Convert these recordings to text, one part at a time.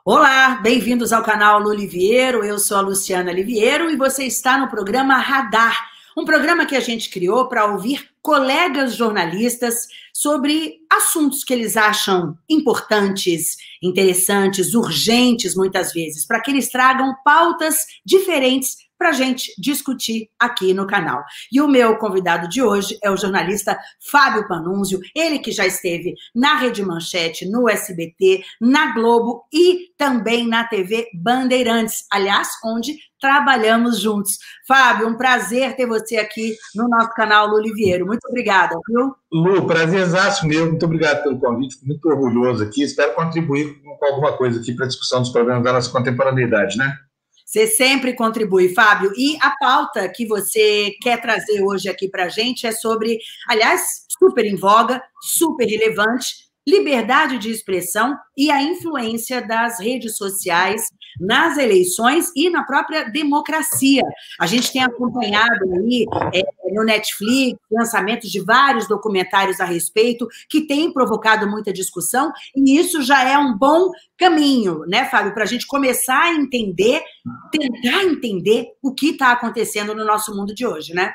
Olá, bem-vindos ao canal Lu Liviero. Eu sou a Luciana Liviero e você está no programa Radar, um programa que a gente criou para ouvir colegas jornalistas sobre assuntos que eles acham importantes, interessantes, urgentes, muitas vezes, para que eles tragam pautas diferentes para a gente discutir aqui no canal. E o meu convidado de hoje é o jornalista Fábio Panunzio, ele que já esteve na Rede Manchete, no SBT, na Globo e também na TV Bandeirantes, aliás, onde trabalhamos juntos. Fábio, um prazer ter você aqui no nosso canal Lu Liviero. Muito obrigada, viu? Lu, prazerzaço meu, muito obrigado pelo convite, fico muito orgulhoso aqui, espero contribuir com alguma coisa aqui para a discussão dos problemas da nossa contemporaneidade, né? Você sempre contribui, Fábio. E a pauta que você quer trazer hoje aqui para a gente é sobre, aliás, super em voga, super relevante, liberdade de expressão e a influência das redes sociais nas eleições e na própria democracia. A gente tem acompanhado aí no Netflix lançamentos de vários documentários a respeito que têm provocado muita discussão e isso já é um bom caminho, né, Fábio, para a gente começar a entender, tentar entender o que está acontecendo no nosso mundo de hoje, né?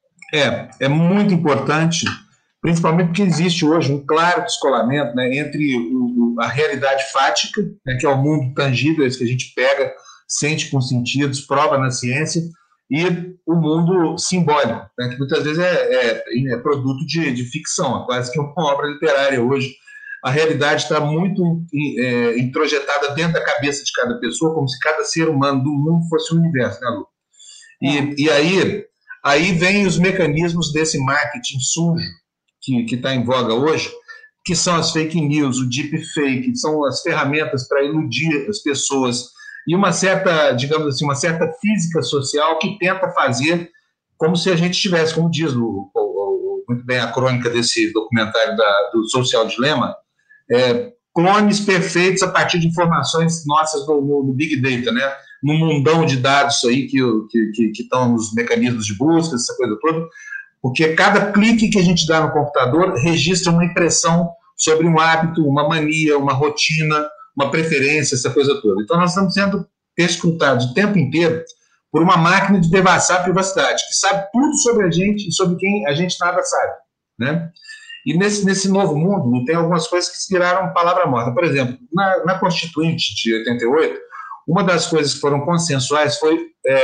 É muito importante, principalmente porque existe hoje um claro descolamento, né, entre a realidade fática, né, que é o mundo tangível, esse que a gente pega, sente com sentidos, prova na ciência, e o mundo simbólico, né, que muitas vezes é produto de ficção, é quase que uma obra literária hoje. A realidade está muito introjetada dentro da cabeça de cada pessoa, como se cada ser humano do mundo fosse um universo, né, Lu? E aí vem os mecanismos desse marketing sujo que está em voga hoje, que são as fake news, o deepfake, são as ferramentas para iludir as pessoas, e uma certa, digamos assim, uma certa física social que tenta fazer como se a gente tivesse, como diz muito bem a crônica desse documentário do Social Dilemma, clones perfeitos a partir de informações nossas no Big Data, né? No mundão de dados aí que estão nos mecanismos de busca, essa coisa toda, porque cada clique que a gente dá no computador registra uma impressão sobre um hábito, uma mania, uma rotina, uma preferência, essa coisa toda. Então nós estamos sendo escrutados o tempo inteiro por uma máquina de devassar a privacidade, que sabe tudo sobre a gente e sobre quem a gente nada sabe, né? E nesse novo mundo tem algumas coisas que se viraram palavra morta. Por exemplo, na Constituinte de 88, uma das coisas que foram consensuais foi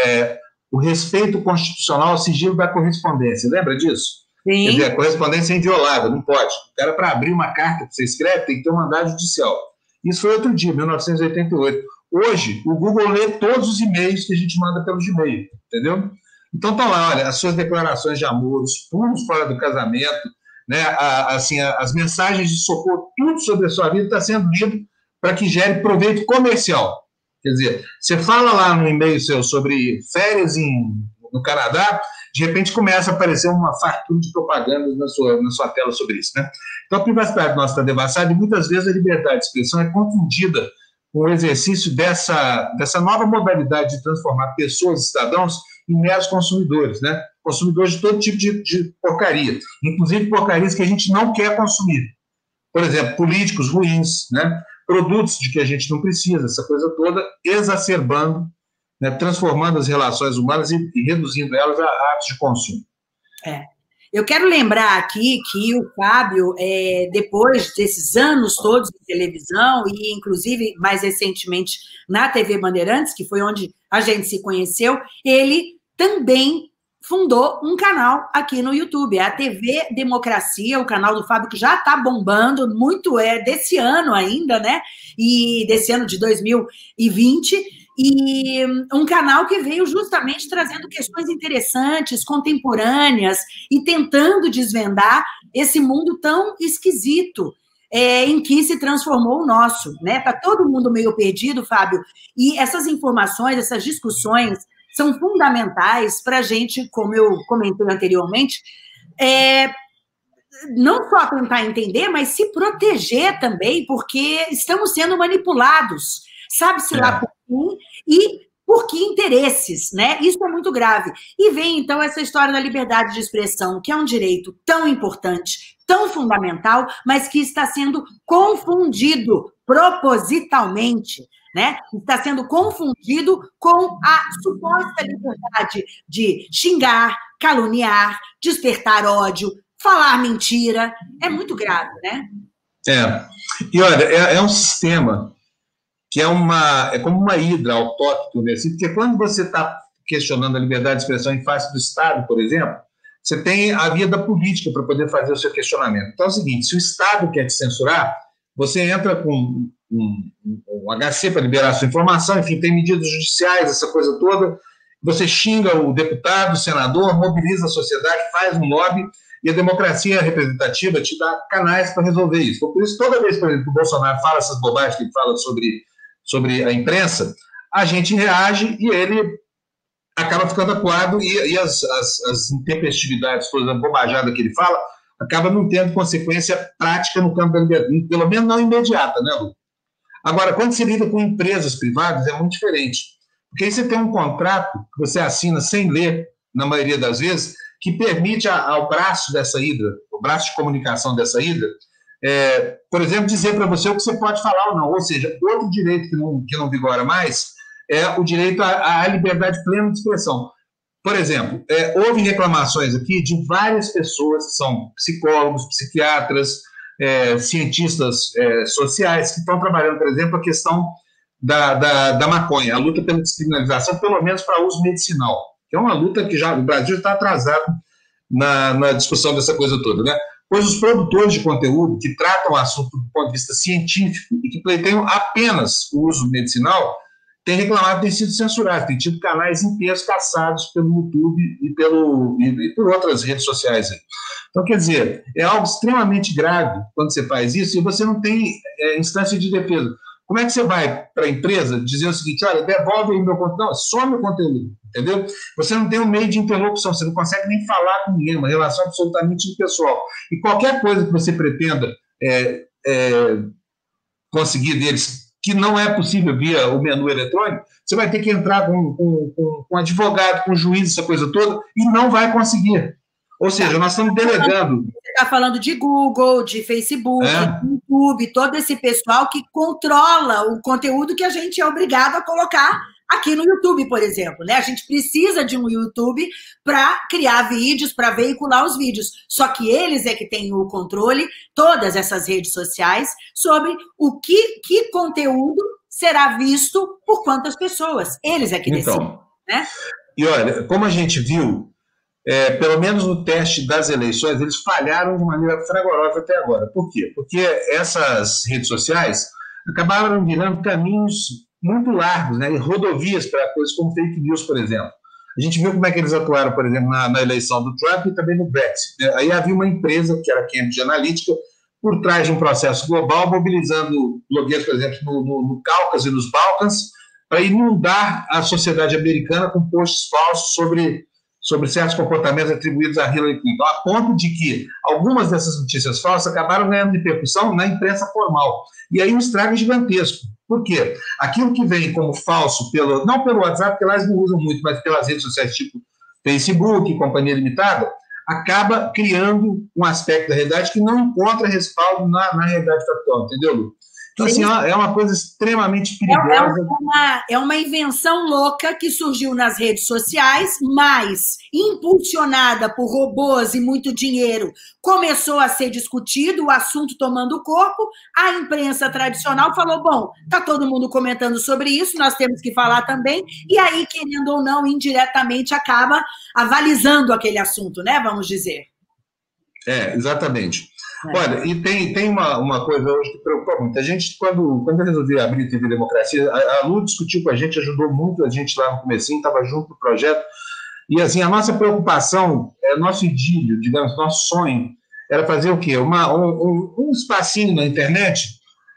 o respeito constitucional ao sigilo da correspondência. Lembra disso? Sim. Quer dizer, a correspondência é inviolável, não pode. O cara, para abrir uma carta que você escreve, tem que ter um mandado judicial. Isso foi outro dia, 1988. Hoje, o Google lê todos os e-mails que a gente manda pelo Gmail, entendeu? Então, estão lá, olha, as suas declarações de amor, os pulos fora do casamento, né, as mensagens de socorro, tudo sobre a sua vida está sendo lido para que gere proveito comercial. Quer dizer, você fala lá no e-mail seu sobre férias no Canadá, de repente começa a aparecer uma fartura de propagandas na sua tela sobre isso, né? Então a privacidade nossa está devassada e muitas vezes a liberdade de expressão é confundida com o exercício dessa nova modalidade de transformar pessoas e cidadãos em meros consumidores, né? Consumidores de todo tipo de porcaria, inclusive porcarias que a gente não quer consumir. Por exemplo, políticos ruins, né? Produtos de que a gente não precisa, essa coisa toda, exacerbando, né? Transformando as relações humanas e reduzindo elas a atos de consumo. Eu quero lembrar aqui que o Fábio, depois desses anos todos de televisão, e inclusive mais recentemente na TV Bandeirantes, que foi onde a gente se conheceu, ele também fundou um canal aqui no YouTube, a TV Democracia, o canal do Fábio que já está bombando, muito desse ano ainda, né? E desse ano de 2020, e um canal que veio justamente trazendo questões interessantes, contemporâneas, e tentando desvendar esse mundo tão esquisito em que se transformou o nosso, né? Está todo mundo meio perdido, Fábio, e essas informações, essas discussões são fundamentais para a gente, como eu comentei anteriormente, não só tentar entender, mas se proteger também, porque estamos sendo manipulados, sabe-se lá por quem e por que interesses, né? Isso é muito grave. E vem, então, essa história da liberdade de expressão, que é um direito tão importante, tão fundamental, mas que está sendo confundido propositalmente, né? Está sendo confundido com a suposta liberdade de xingar, caluniar, despertar ódio, falar mentira. É muito grave, né? E olha, é um sistema que é como uma hidra autóctone, assim, porque quando você está questionando a liberdade de expressão em face do Estado, por exemplo, você tem a via da política para poder fazer o seu questionamento. Então é o seguinte, se o Estado quer te censurar, você entra com um HC para liberar a sua informação, enfim, tem medidas judiciais, essa coisa toda, você xinga o deputado, o senador, mobiliza a sociedade, faz um lobby, e a democracia representativa te dá canais para resolver isso. Então, por isso, toda vez, por exemplo, que o Bolsonaro fala essas bobagens que ele fala sobre a imprensa, a gente reage e ele acaba ficando acuado e as intempestividades, toda a bobajada que ele fala, acaba não tendo consequência prática no campo da liberdade, pelo menos não imediata, né, Lu? Agora, quando se lida com empresas privadas, é muito diferente. Porque aí você tem um contrato que você assina sem ler, na maioria das vezes, que permite ao braço dessa hidra, o braço de comunicação dessa hidra, por exemplo, dizer para você o que você pode falar ou não. Ou seja, outro direito que não vigora mais é o direito à liberdade plena de expressão. Por exemplo, houve reclamações aqui de várias pessoas que são psicólogos, psiquiatras, cientistas sociais, que estão trabalhando, por exemplo, a questão da maconha, a luta pela descriminalização, pelo menos para uso medicinal, que é uma luta que o Brasil está atrasado na discussão dessa coisa toda, né? Pois os produtores de conteúdo que tratam o assunto do ponto de vista científico e que pleiteiam apenas o uso medicinal têm reclamado de ter sido censurados, têm tido canais inteiros caçados pelo YouTube e por outras redes sociais. Então, quer dizer, é algo extremamente grave quando você faz isso e você não tem instância de defesa. Como é que você vai para a empresa dizer o seguinte, olha, devolve aí meu conteúdo? Não, some o conteúdo, entendeu? Você não tem um meio de interlocução, você não consegue nem falar com ninguém, uma relação absolutamente impessoal. E qualquer coisa que você pretenda conseguir deles, que não é possível via o menu eletrônico, você vai ter que entrar com um advogado, com um juiz, essa coisa toda, e não vai conseguir. Ou seja, nós estamos delegando. Você está falando de Google, de Facebook, de YouTube, todo esse pessoal que controla o conteúdo que a gente é obrigado a colocar aqui no YouTube, por exemplo, né? A gente precisa de um YouTube para criar vídeos, para veicular os vídeos. Só que eles é que têm o controle, todas essas redes sociais, sobre o que conteúdo será visto por quantas pessoas. Eles é que decidem, né? E olha, como a gente viu, pelo menos no teste das eleições, eles falharam de maneira fragorosa até agora. Por quê? Porque essas redes sociais acabaram virando caminhos muito largos, né, e rodovias para coisas como fake news, por exemplo. A gente viu como é que eles atuaram, por exemplo, na eleição do Trump e também no Brexit. Aí havia uma empresa, que era a Cambridge Analytica, por trás de um processo global, mobilizando blogueiros, por exemplo, no Cáucaso e nos Balcãs, para inundar a sociedade americana com posts falsos sobre certos comportamentos atribuídos a Hillary Clinton, a ponto de que algumas dessas notícias falsas acabaram ganhando repercussão na imprensa formal. E aí um estrago gigantesco. Por quê? Aquilo que vem como falso, não pelo WhatsApp, porque lá eles não usam muito, mas pelas redes sociais tipo Facebook, Companhia Limitada, acaba criando um aspecto da realidade que não encontra respaldo na realidade factual, entendeu, Lu? Então, assim, é uma coisa extremamente perigosa. É uma invenção louca que surgiu nas redes sociais, mas impulsionada por robôs e muito dinheiro, começou a ser discutido, o assunto tomando corpo, a imprensa tradicional falou, bom, está todo mundo comentando sobre isso, nós temos que falar também, e aí, querendo ou não, indiretamente acaba avalizando aquele assunto, né, vamos dizer. Exatamente. Olha, e tem uma coisa hoje que preocupa muito. A gente, quando eu resolvi abrir a TV Democracia, a Lu discutiu com a gente, ajudou muito a gente lá no comecinho, estava junto no projeto, e assim, a nossa preocupação, nosso idílio, digamos, nosso sonho, era fazer o quê? Um espacinho na internet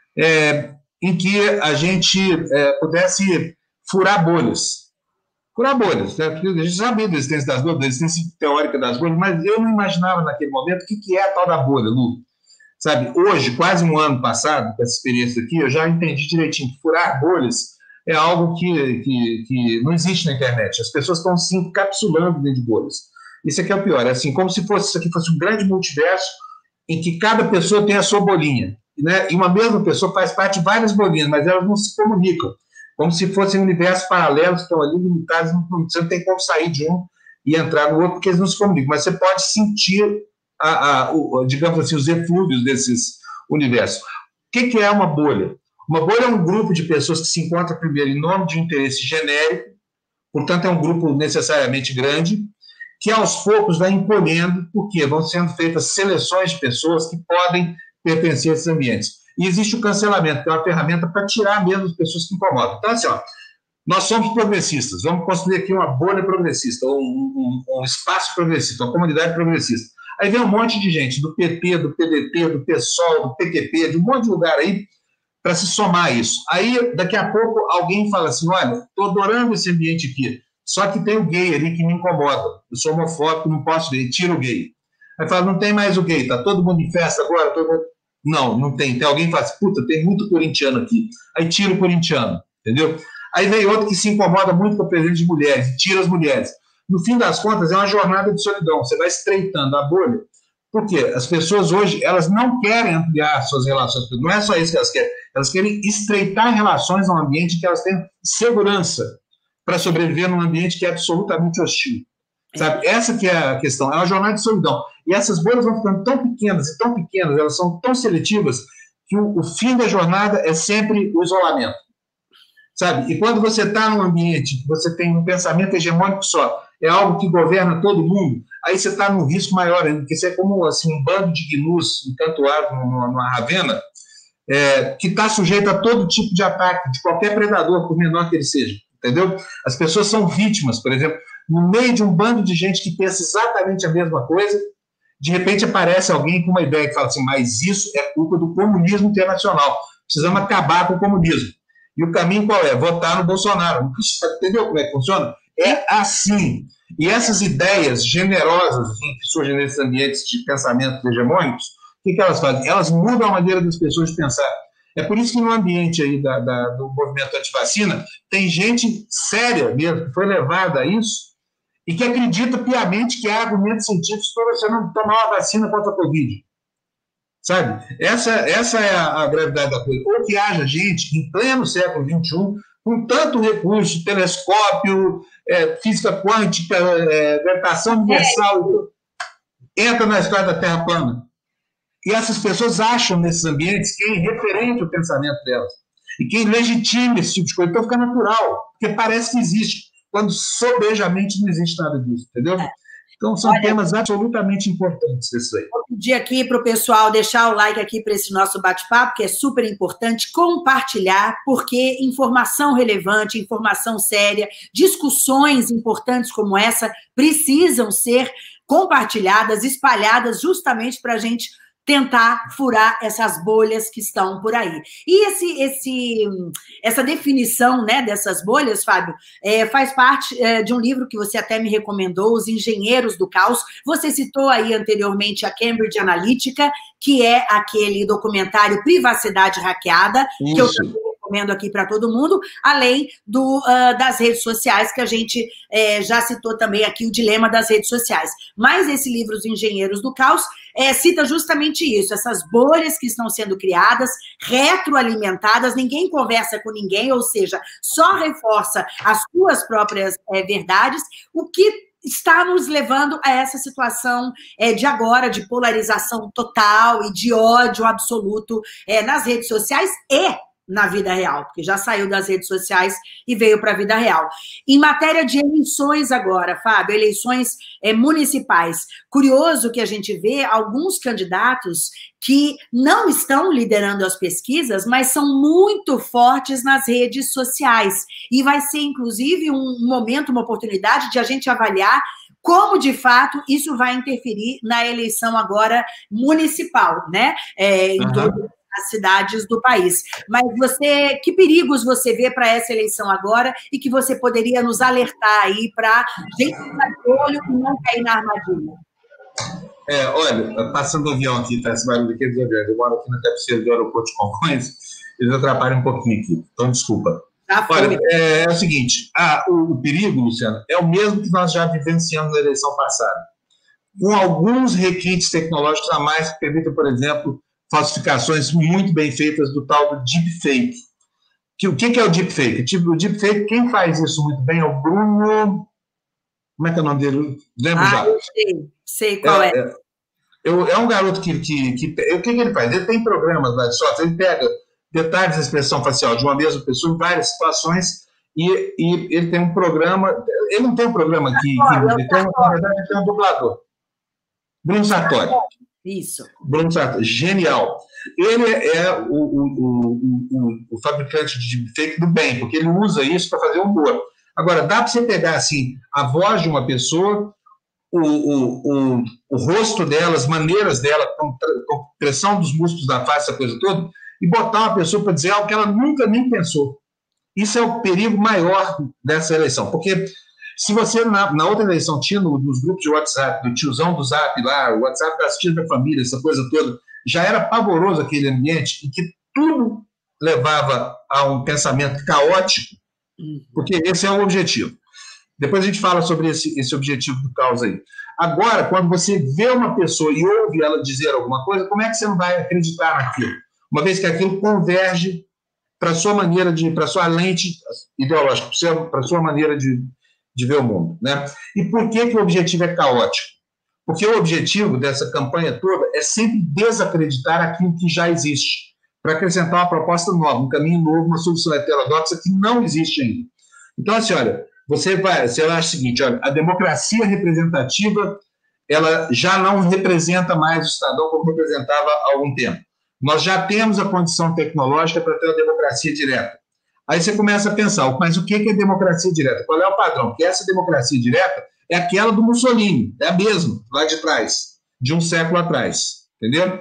em que a gente pudesse furar bolhas. Furar bolhas, né? A gente sabia da existência das bolhas, da existência teórica das bolhas, mas eu não imaginava naquele momento o que é a tal da bolha, Lu. Sabe, hoje, quase um ano passado, com essa experiência aqui, eu já entendi direitinho que furar bolhas é algo que não existe na internet. As pessoas estão se encapsulando dentro de bolhas. Isso aqui é o pior, é assim, como se isso aqui fosse um grande multiverso em que cada pessoa tem a sua bolinha. né, e uma mesma pessoa faz parte de várias bolinhas, mas elas não se comunicam, como se fossem universos paralelos que estão ali limitados, você não tem como sair de um e entrar no outro, porque eles não se comunicam, mas você pode sentir, digamos assim, os eflúvios desses universos. O que é uma bolha? Uma bolha é um grupo de pessoas que se encontram primeiro em nome de um interesse genérico, portanto é um grupo necessariamente grande, que aos poucos vai encolhendo, porque vão sendo feitas seleções de pessoas que podem pertencer a esses ambientes. E existe o cancelamento, que é uma ferramenta para tirar mesmo as pessoas que incomodam. Então, assim, nós somos progressistas, vamos construir aqui uma bolha progressista, um espaço progressista, uma comunidade progressista. Aí vem um monte de gente, do PP, do PDT, do PSOL, do PQP, de um monte de lugar aí, para se somar a isso. Aí, daqui a pouco, alguém fala assim, olha, estou adorando esse ambiente aqui, só que tem o gay ali que me incomoda, eu sou homofóbico, não posso ver, tira o gay. Aí fala, não tem mais o gay, está todo mundo em festa agora? Não tem. Tem alguém que fala assim, puta, tem muito corintiano aqui. Aí tira o corintiano, entendeu? Aí vem outro que se incomoda muito com a presença de mulheres, tira as mulheres. No fim das contas, é uma jornada de solidão. Você vai estreitando a bolha, porque as pessoas hoje, elas não querem ampliar suas relações. Não é só isso que elas querem. Elas querem estreitar relações num ambiente que elas tenham segurança para sobreviver num ambiente que é absolutamente hostil. Sabe? Essa que é a questão. É uma jornada de solidão. E essas bolhas vão ficando tão pequenas, elas são tão seletivas, que o fim da jornada é sempre o isolamento. Sabe? E quando você está num ambiente, você tem um pensamento hegemônico só, é algo que governa todo mundo, aí você está num risco maior ainda, porque você é como assim, um bando de gnus encantoado numa ravena, que está sujeito a todo tipo de ataque, de qualquer predador, por menor que ele seja. Entendeu? As pessoas são vítimas, por exemplo, no meio de um bando de gente que pensa exatamente a mesma coisa, de repente aparece alguém com uma ideia que fala assim, mas isso é culpa do comunismo internacional, precisamos acabar com o comunismo. E o caminho qual é? Votar no Bolsonaro. Entendeu como é que funciona? É assim. E essas ideias generosas que surgem nesses ambientes de pensamento hegemônicos, o que elas fazem? Elas mudam a maneira das pessoas de pensar. É por isso que no ambiente aí do movimento antivacina, tem gente séria mesmo, que foi levada a isso, e que acredita piamente que há argumentos científicos para você não tomar uma vacina contra a Covid. Sabe? Essa é a gravidade da coisa. Ou que haja gente, em pleno século XXI, com tanto recurso, telescópio, física quântica, gravitação universal, entra na história da Terra plana. E essas pessoas acham nesses ambientes quem referente o pensamento delas. E quem legitima esse tipo de coisa. Então fica natural, porque parece que existe, quando sobejamente não existe nada disso, entendeu? Então, são temas absolutamente importantes esses aí. Vou pedir aqui para o pessoal deixar o like aqui para esse nosso bate-papo, que é super importante, compartilhar, porque informação relevante, informação séria, discussões importantes como essa precisam ser compartilhadas, espalhadas, justamente para a gente tentar furar essas bolhas que estão por aí. E essa definição, né, dessas bolhas, Fábio, faz parte de um livro que você até me recomendou, Os Engenheiros do Caos. Você citou aí anteriormente a Cambridge Analytica, que é aquele documentário Privacidade Hackeada, Isso. Que eu também recomendo aqui para todo mundo, além das redes sociais, que a gente já citou também aqui, o dilema das redes sociais. Mas esse livro, Os Engenheiros do Caos, cita justamente isso, essas bolhas que estão sendo criadas, retroalimentadas, ninguém conversa com ninguém, ou seja, só reforça as suas próprias verdades, o que está nos levando a essa situação de agora, de polarização total e de ódio absoluto nas redes sociais e na vida real, porque já saiu das redes sociais e veio para a vida real. Em matéria de eleições agora, Fábio, eleições municipais, curioso que a gente vê alguns candidatos que não estão liderando as pesquisas, mas são muito fortes nas redes sociais, e vai ser, inclusive, um momento, uma oportunidade de a gente avaliar como, de fato, isso vai interferir na eleição agora municipal, né? Em todo as cidades do país. Mas que perigos você vê para essa eleição agora e que você poderia nos alertar aí para gente ficar de olho e não cair na armadilha? Olha, passando o avião aqui, tá esse barulho aqui dos aviões. Eu moro aqui na cabeceira do aeroporto de Congonhas, eles atrapalham um pouquinho aqui, então desculpa. Olha, é o seguinte, o perigo, Luciano, é o mesmo que nós já vivenciamos na eleição passada, com alguns requintes tecnológicos a mais que permitem, por exemplo, falsificações muito bem feitas do tal do deepfake. O que é o deepfake? O deepfake, quem faz isso muito bem é o Bruno... Como é que é o nome dele? Lembro já. Eu sei qual é. É um garoto que o que ele faz? Ele tem programas lá de software, ele pega detalhes da expressão facial de uma mesma pessoa em várias situações e ele tem um programa... Ele não tem um programa na verdade, ele tem um dublador. Bruno Sartori. Isso. Bruno Sartori, genial. Ele é o fabricante de deepfake do bem, porque ele usa isso para fazer humor. Agora, dá para você pegar assim, a voz de uma pessoa, o rosto dela, as maneiras dela, com pressão dos músculos da face, essa coisa toda, e botar uma pessoa para dizer algo que ela nunca nem pensou. Isso é o perigo maior dessa eleição, porque se você, na outra eleição, tinha nos grupos de WhatsApp, do tiozão do Zap lá, o WhatsApp das tias da família, essa coisa toda, já era pavoroso aquele ambiente em que tudo levava a um pensamento caótico, porque esse é o objetivo. Depois a gente fala sobre esse objetivo do caos aí. Agora, quando você vê uma pessoa e ouve ela dizer alguma coisa, como é que você não vai acreditar naquilo? Uma vez que aquilo converge para a sua maneira para a sua lente ideológica, para a sua maneira de ver o mundo, né? E por que o objetivo é caótico? Porque o objetivo dessa campanha toda é sempre desacreditar aquilo que já existe, para acrescentar uma proposta nova, um caminho novo, uma solução heterodoxa que não existe ainda. Então, assim, olha, você acha o seguinte, olha, a democracia representativa, ela já não representa mais o cidadão como representava há algum tempo. Nós já temos a condição tecnológica para ter a democracia direta. Aí você começa a pensar, mas o que é democracia direta? Qual é o padrão? Porque essa democracia direta é aquela do Mussolini, é a mesma, lá de trás, de um século atrás, entendeu?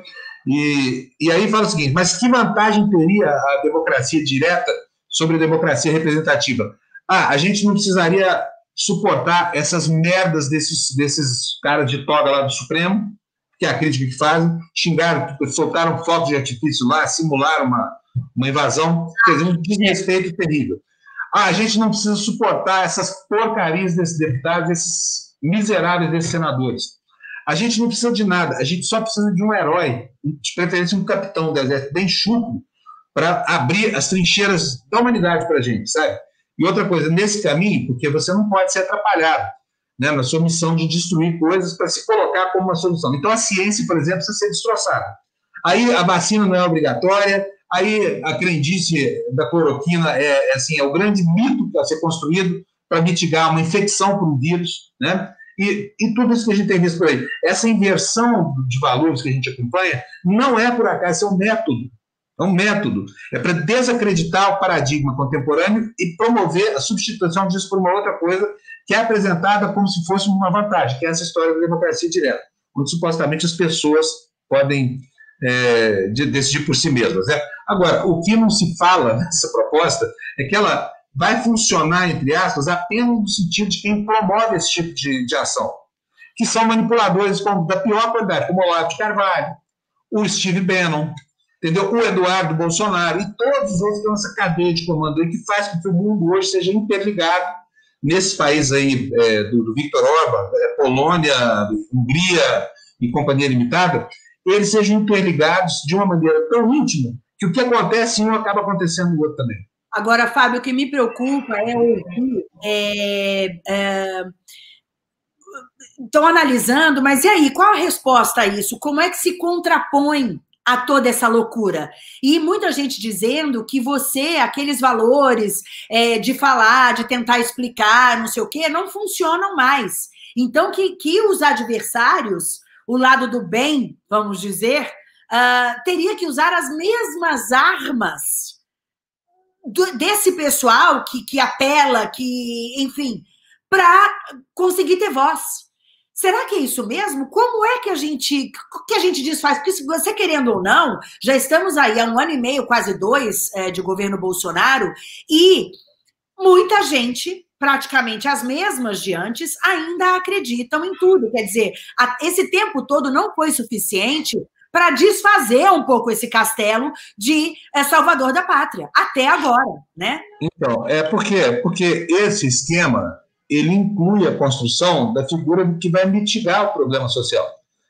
E aí fala o seguinte, mas que vantagem teria a democracia direta sobre a democracia representativa? A gente não precisaria suportar essas merdas desses caras de toga lá do Supremo, que é a crítica que fazem, xingaram, soltaram fogos de artifício lá, simularam uma invasão, quer dizer, um desrespeito terrível. A gente não precisa suportar essas porcarias desses deputados, esses miseráveis desses senadores. A gente não precisa de nada, a gente só precisa de um herói, de preferência um capitão do exército bem chucro, para abrir as trincheiras da humanidade para a gente, sabe? E outra coisa, nesse caminho, porque você não pode ser atrapalhado, né, na sua missão de destruir coisas para se colocar como uma solução. Então, a ciência, por exemplo, precisa ser destroçada. Aí a vacina não é obrigatória, aí a crendice da cloroquina é o grande mito que vai ser construído para mitigar uma infecção por um vírus, né? E tudo isso que a gente tem visto por aí. Essa inversão de valores que a gente acompanha não é por acaso, é um método. É um método. É para desacreditar o paradigma contemporâneo e promover a substituição disso por uma outra coisa que é apresentada como se fosse uma vantagem, que é essa história da democracia direta, onde supostamente as pessoas podem decidir por si mesmas, né? Agora, o que não se fala nessa proposta é que ela vai funcionar, entre aspas, apenas no sentido de quem promove esse tipo de ação, que são manipuladores da pior qualidade, como o Olavo de Carvalho, o Steve Bannon, entendeu? O Eduardo Bolsonaro e todos os outros que estão nessa cadeia de comando aí, que faz com que o mundo hoje seja interligado nesses países aí do Viktor Orbán, Polônia, Hungria e Companhia Limitada, eles sejam interligados de uma maneira tão íntima que o que acontece em um acaba acontecendo no outro também. Agora, Fábio, o que me preocupa é ouvir... Estão analisando, mas e aí, qual a resposta a isso? Como é que se contrapõe a toda essa loucura? E muita gente dizendo que aqueles valores de falar, de tentar explicar, não sei o quê, não funcionam mais. Então, que os adversários, o lado do bem, vamos dizer, teria que usar as mesmas armas desse pessoal que apela, enfim, para conseguir ter voz. Será que é isso mesmo? Como é que a gente desfaz? Porque se você querendo ou não, já estamos aí há 1 ano e meio, quase 2, de governo Bolsonaro, e muita gente, praticamente as mesmas de antes, ainda acreditam em tudo. Quer dizer, esse tempo todo não foi suficiente para desfazer um pouco esse castelo de salvador da pátria, até agora, né? Então, por quê? Porque esse esquema, ele inclui a construção da figura que vai mitigar o problema social.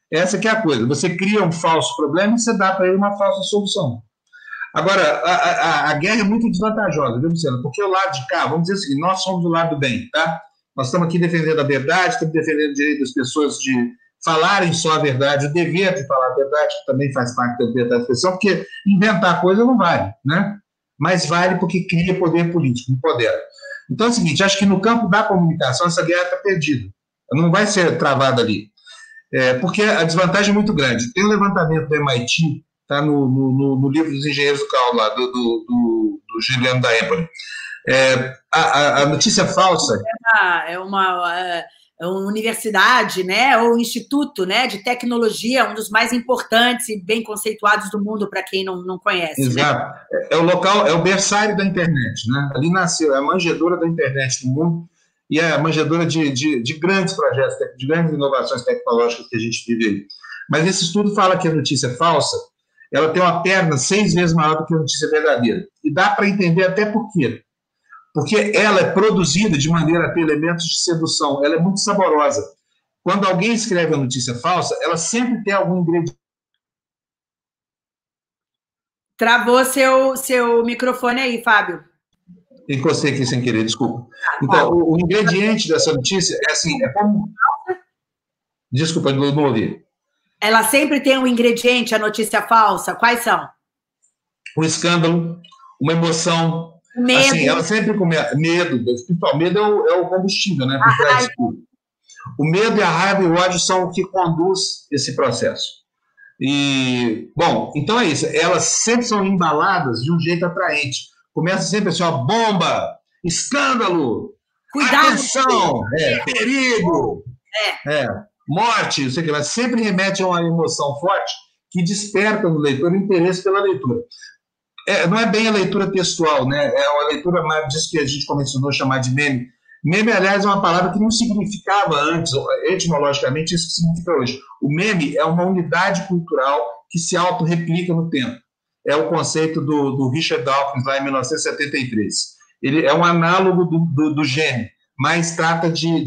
Essa que é a coisa. Você cria um falso problema e você dá para ele uma falsa solução. Agora, a guerra é muito desvantajosa, viu, Luciano? Porque o lado de cá, vamos dizer o seguinte, nós somos do lado do bem, tá? Nós estamos aqui defendendo a verdade, estamos defendendo o direito das pessoas de falarem só a verdade, o dever de falar a verdade, que também faz parte da liberdade de expressão, porque inventar coisa não vale, né? Mas vale porque cria poder político, empodera. Então é o seguinte, acho que no campo da comunicação essa guerra está perdida. Não vai ser travada ali. Porque a desvantagem é muito grande. Tem um levantamento do MIT, está no livro dos engenheiros do Caos, lá, do Juliano da Empoli. A notícia falsa... É uma universidade, né, ou instituto, né, de tecnologia, um dos mais importantes e bem conceituados do mundo, para quem não conhece. Exato. Né? É o local, é o berçário da internet, né? Ali nasceu, é a manjedoura da internet do mundo e é a manjedoura de grandes projetos, de grandes inovações tecnológicas que a gente vive aí. Mas esse estudo fala que a notícia falsa, ela tem uma perna 6 vezes maior do que a notícia verdadeira. E dá para entender até por quê. Porque ela é produzida de maneira a ter elementos de sedução, ela é muito saborosa. Quando alguém escreve a notícia falsa, ela sempre tem algum ingrediente. Travou seu microfone aí, Fábio. Encostei aqui sem querer, desculpa. Então, o ingrediente dessa notícia é assim, é como... Desculpa, não ouvi. Ela sempre tem um ingrediente, a notícia falsa. Quais são? Um escândalo, uma emoção... Medo. Assim, ela sempre começa. Medo, o medo é o combustível, né? Por trás disso tudo. O medo e a raiva e o ódio são o que conduz esse processo. E, bom, então é isso. Elas sempre são embaladas de um jeito atraente. Começa sempre assim, ó, bomba, escândalo, cuidado, atenção, perigo, morte, não sei o que, mas sempre remete a uma emoção forte que desperta no leitor o interesse pela leitura. Não é bem a leitura textual, né? É uma leitura mais disso que a gente começou a chamar de meme. Meme, aliás, é uma palavra que não significava antes, etimologicamente, isso que significa hoje. O meme é uma unidade cultural que se autorreplica no tempo. É o conceito do Richard Dawkins, lá em 1973. Ele é um análogo do gene, mas trata de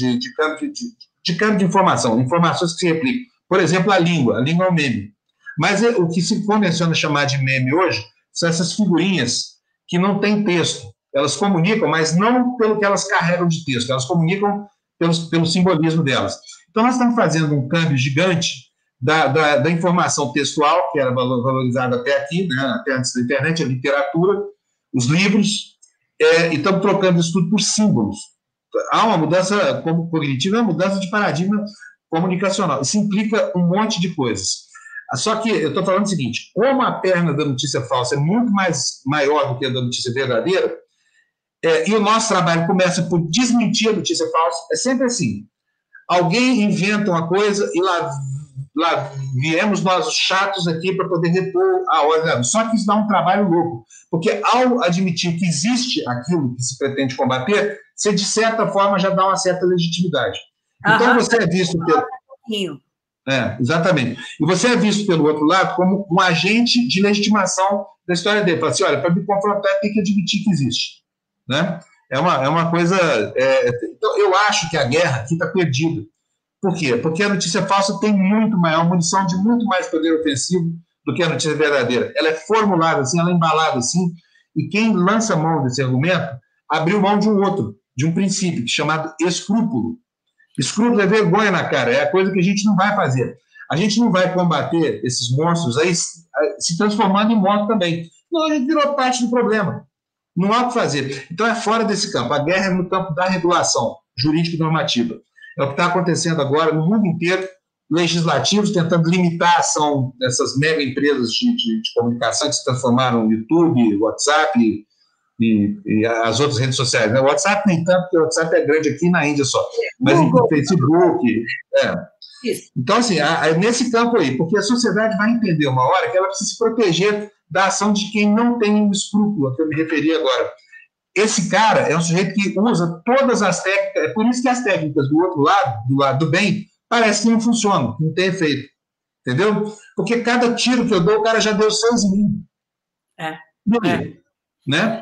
campo de informação, informações que se replicam. Por exemplo, a língua é um meme. Mas o que se convenciona chamar de meme hoje são essas figurinhas que não têm texto. Elas comunicam, mas não pelo que elas carregam de texto, elas comunicam pelo simbolismo delas. Então, nós estamos fazendo um câmbio gigante da informação textual, que era valorizada até aqui, né, até antes da internet, a literatura, os livros, e estamos trocando isso tudo por símbolos. Há uma mudança cognitiva, uma mudança de paradigma comunicacional. Isso implica um monte de coisas. Só que eu estou falando o seguinte, como a perna da notícia falsa é muito maior do que a da notícia verdadeira, e o nosso trabalho começa por desmentir a notícia falsa, é sempre assim. Alguém inventa uma coisa e lá viemos nós os chatos aqui para poder repor a ordem. Só que isso dá um trabalho louco, porque ao admitir que existe aquilo que se pretende combater, você, de certa forma, já dá uma certa legitimidade. Então, você é visto pelo... exatamente. E você é visto, pelo outro lado, como um agente de legitimação da história dele. Fala assim, olha, para me confrontar, tem que admitir que existe. Né? É uma coisa... Então, eu acho que a guerra aqui está perdida. Por quê? Porque a notícia falsa tem muito maior munição, de muito mais poder ofensivo do que a notícia verdadeira. Ela é formulada assim, ela é embalada assim, e quem lança mão desse argumento abriu mão de um outro, de um princípio, chamado escrúpulo. Escrúpulo é vergonha na cara, é a coisa que a gente não vai fazer. A gente não vai combater esses monstros aí se transformando em monstro também. Não, a gente virou parte do problema. Não há o que fazer. Então é fora desse campo. A guerra é no campo da regulação jurídica e normativa. É o que está acontecendo agora no mundo inteiro, legislativos tentando limitar a ação dessas mega empresas de comunicação que se transformaram no YouTube, WhatsApp e as outras redes sociais. O WhatsApp nem tanto, porque o WhatsApp é grande aqui na Índia só, mas em Facebook. Então, assim, nesse campo aí, porque a sociedade vai entender uma hora que ela precisa se proteger da ação de quem não tem um escrúpulo, a que eu me referi agora. Esse cara é um sujeito que usa todas as técnicas, é por isso que as técnicas do outro lado, do lado do bem, parece que não funcionam, não tem efeito. Entendeu? Porque cada tiro que eu dou, o cara já deu 6 em mim. Né?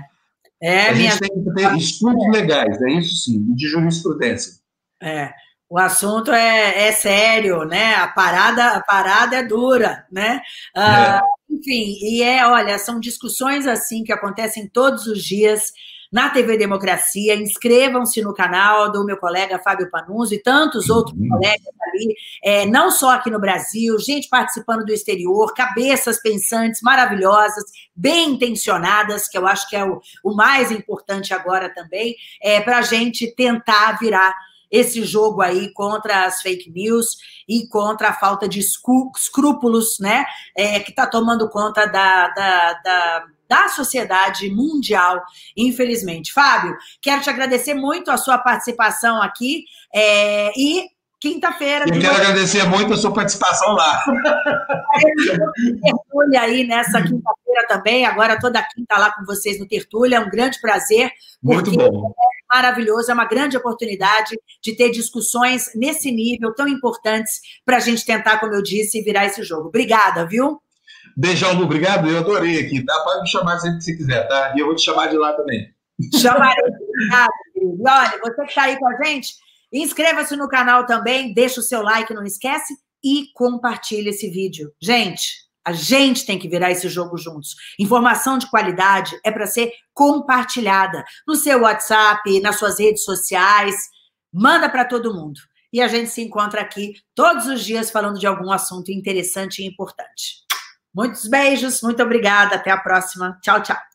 A gente tem que ter escudos legais, é isso sim, de jurisprudência. O assunto é sério, né? A parada é dura, né? Enfim, olha, são discussões assim que acontecem todos os dias na TV Democracia. Inscrevam-se no canal do meu colega Fábio Panunzio e tantos outros colegas ali, não só aqui no Brasil, gente participando do exterior, cabeças pensantes maravilhosas, bem intencionadas, que eu acho que é o mais importante agora também, para a gente tentar virar esse jogo aí contra as fake news e contra a falta de escrúpulos, né, que está tomando conta da sociedade mundial, infelizmente. Fábio, quero te agradecer muito a sua participação aqui e quinta-feira... Eu quero agradecer muito a sua participação lá. Tertúlia aí nessa quinta-feira também, agora toda quinta lá com vocês no Tertúlia, é um grande prazer. Muito bom. É maravilhoso, é uma grande oportunidade de ter discussões nesse nível tão importantes para a gente tentar, como eu disse, virar esse jogo. Obrigada, viu? Beijão, Lu, obrigado, eu adorei aqui, tá? Pode me chamar sempre que você quiser, tá? E eu vou te chamar de lá também. Chamarei, obrigada, querido. E olha, você que está aí com a gente, inscreva-se no canal também, deixa o seu like, não esquece, e compartilhe esse vídeo. Gente, a gente tem que virar esse jogo juntos. Informação de qualidade é para ser compartilhada no seu WhatsApp, nas suas redes sociais, manda para todo mundo. E a gente se encontra aqui todos os dias falando de algum assunto interessante e importante. Muitos beijos, muito obrigada, até a próxima. Tchau, tchau.